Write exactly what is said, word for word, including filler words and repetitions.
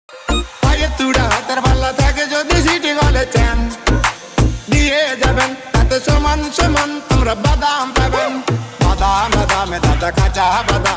পায়ে তুড়া হাতের পাল্লা থাকে যদি সিটি গলে চান দিয়ে যাবেন তাতে সমান সমান তোমরা বাদাম পাবেন। বাদাম বাদামে দাদা কাঁচা বাদাম